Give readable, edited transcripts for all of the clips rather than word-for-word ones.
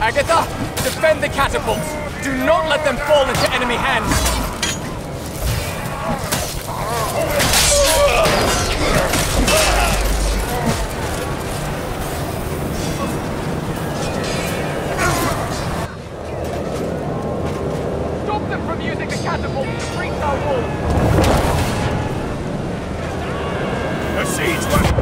Agatha, defend the catapults. Do not let them fall into enemy hands. Stop them from using the catapults to breach our walls. The siege work.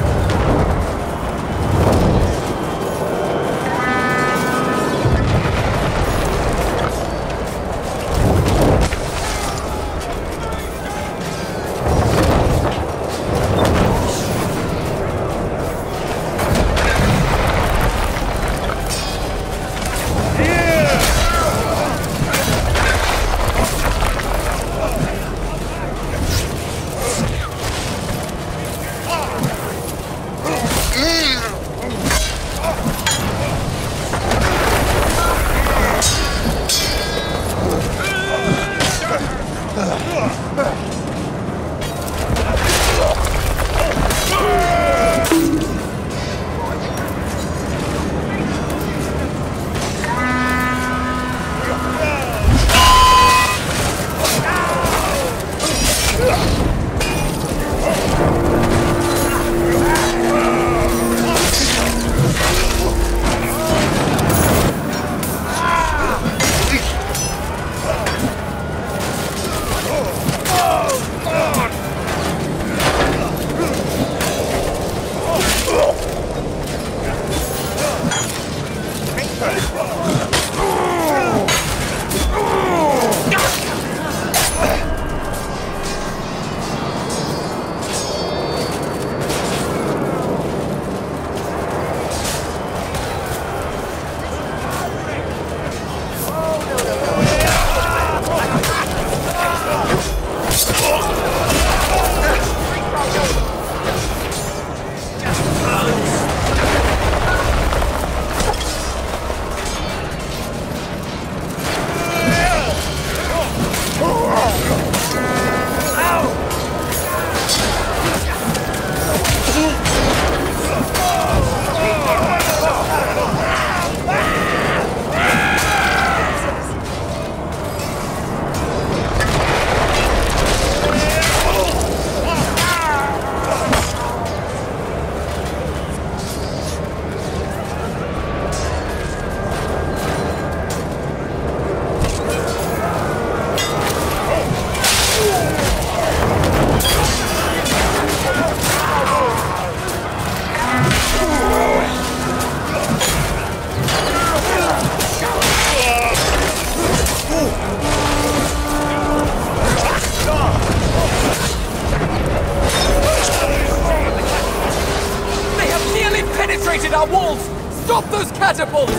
Penetrated our walls! Stop those catapults!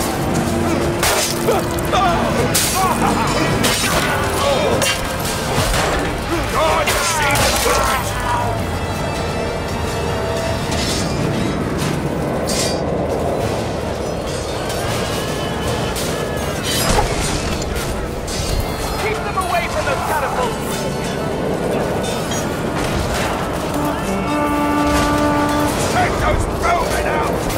God, save the birds! Keep them away from those catapults! Take those bowmen out!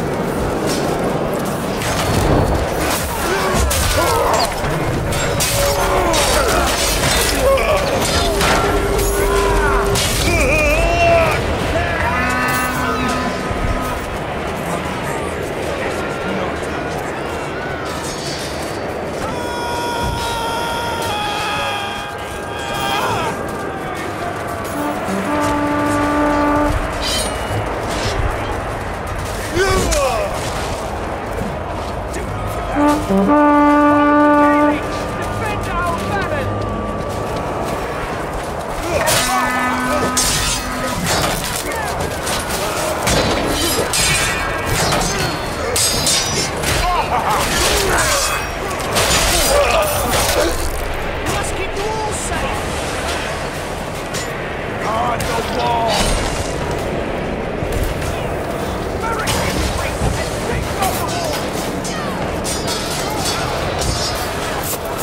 Defend our banners! We must keep the walls safe. Guard the wall! Barricade break and take off the wall!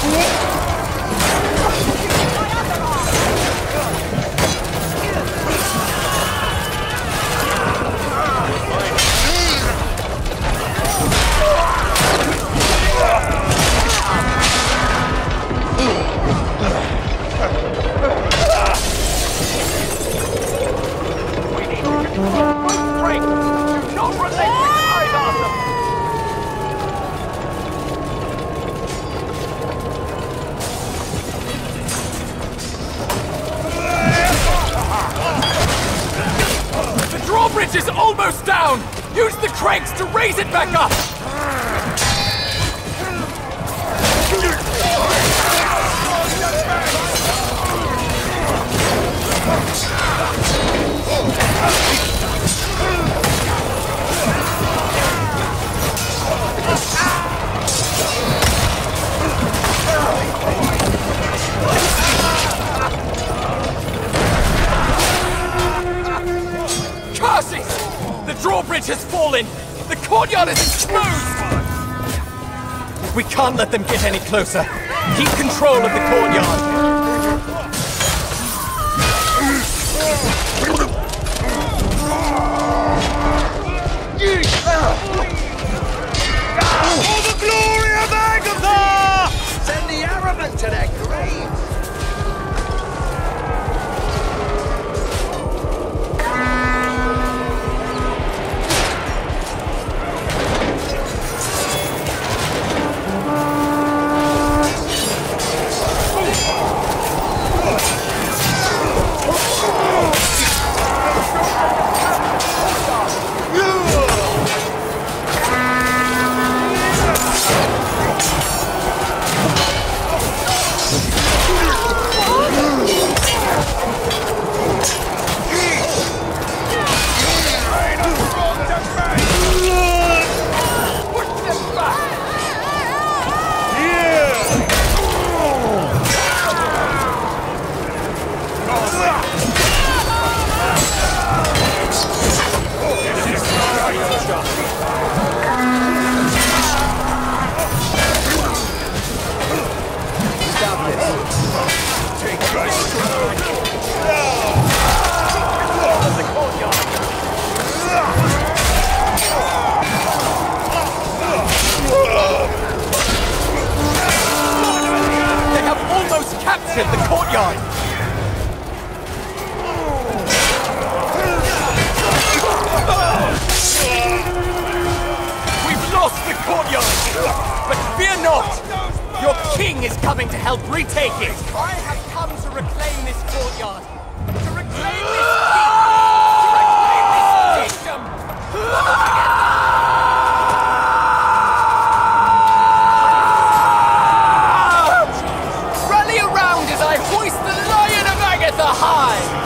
Drawbridge is almost down! Use the cranks to raise it back up! Curses! The drawbridge has fallen! The courtyard is exposed! We can't let them get any closer. Keep control of the courtyard. For the glory of Agatha! Send the Arabic to their graves! Captured the courtyard! We've lost the courtyard! But fear not! Your king is coming to help retake it! I have come to reclaim this courtyard! To reclaim this kingdom! To reclaim this kingdom! I hoist the Lion of Agatha high!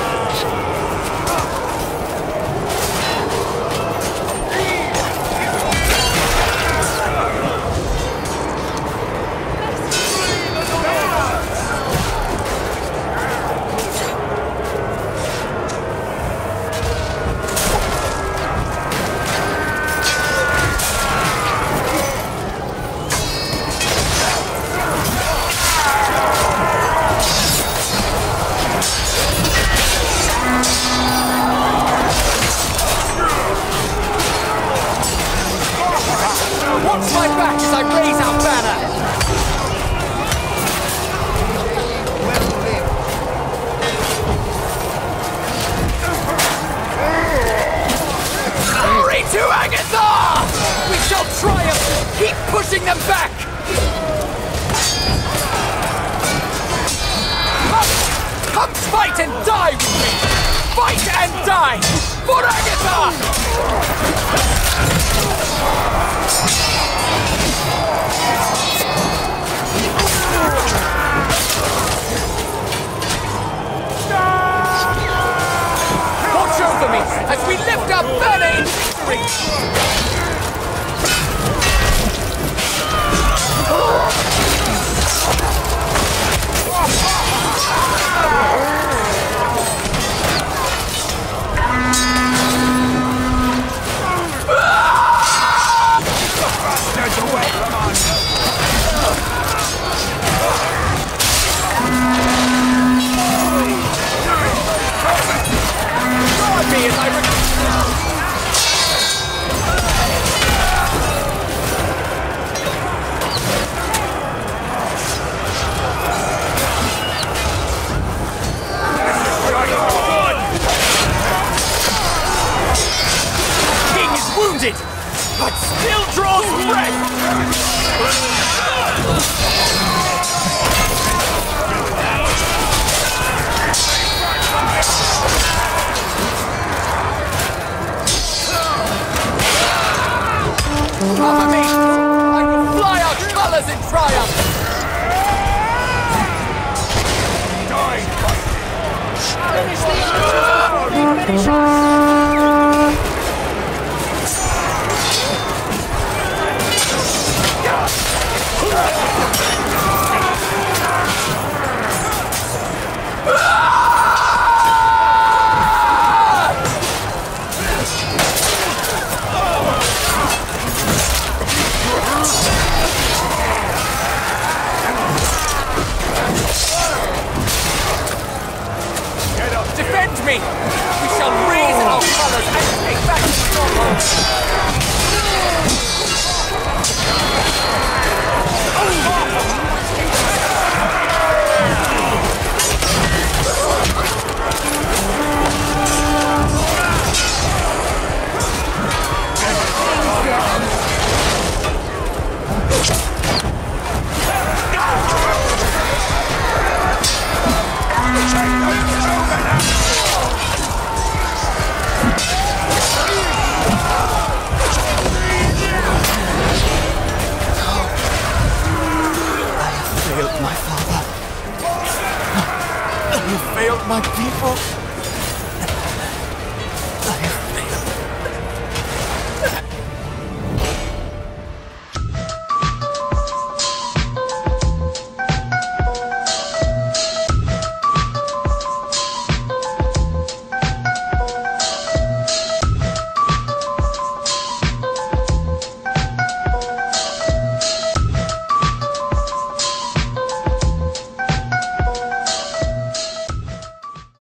Watch my back as I raise our banner! Glory to Agatha! We shall triumph! Keep pushing them back! Come fight and die with me! Fight and die! For Agatha! Watch over me as we lift our banner in victory! wounded, but still draws breath! Cover me! I will fly our colors in triumph! Finish the engines before we finish off! Defend me! We shall raise our colors and take back the stronghold! I have failed my father. You failed my people.